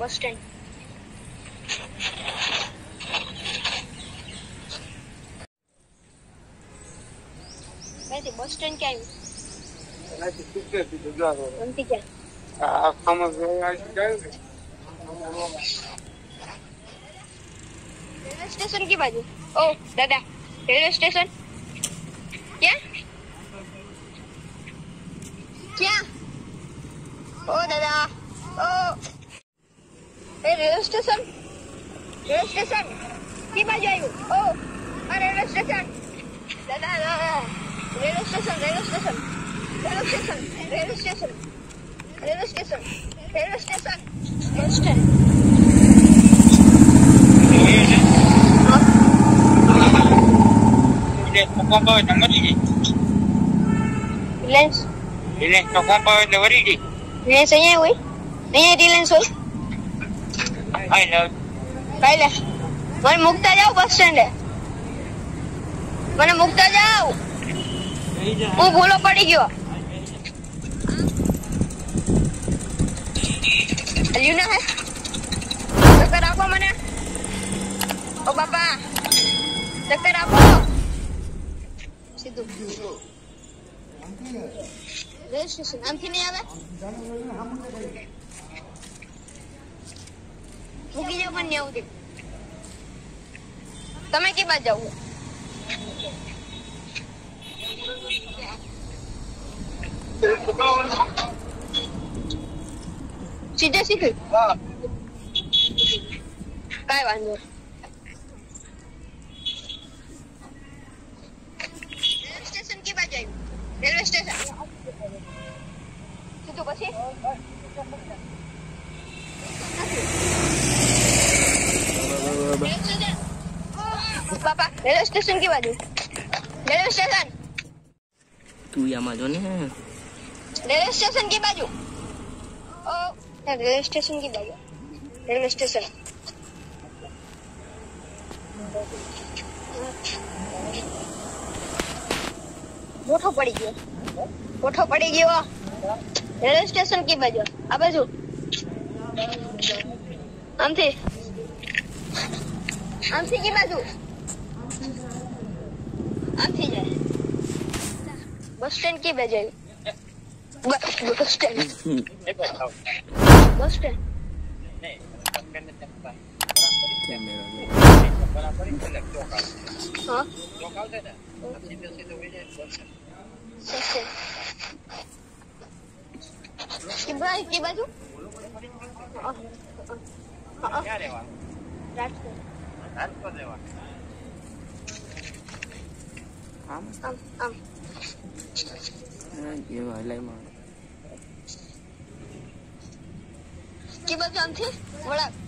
Bus stand bus stand क्या है railway station की बाजू। ओ दादा रेलवे स्टेशन क्या क्या ओ दादा ओ रेलवे स्टेशन की बाजू आयु ओ रेलवे स्टेशन दादा railway station bus stand Reliance તો કોમ્પો એટલે વરી ગઈ રિલાયન્સ અહીંયા હોય અહીંયા રિલાયન્સ હોય હાઈ લે મને મુકતા જાઓ બસ સ્ટેન્ડે મને મુકતા જાઓ હું ભૂલો પડી ગયો લ્યુ ના હે ચક્કર આપો મને ઓ બાપા ચક્કર આપો સીધું રેલવે સ્ટેશન આમથી નહીં આવે મૂકી જાવ મને આવું તમે કે બાજુ જાવ સીધે કાંઈ વાંધો રેલવે સ્ટેશન की बाजू આવ્યું रेलवे स्टेशन સીધું પછી पापा रेलवे स्टेशन की बाजू रेलवे स्टेशन तू यहाँ जो ने रेलवे स्टेशन की बाजू ओ रेलवे स्टेशन की बाजू रेलवे स्टेशन मोठो पड़ी गयो रेलवे स्टेशन की बाजू आ बाजू आमथी की बाजू आमथी जाए बस स्टैंड की बाजू बस स्टैंड हाँ की बाजू ये वाला की बाजू आम थी बड़ा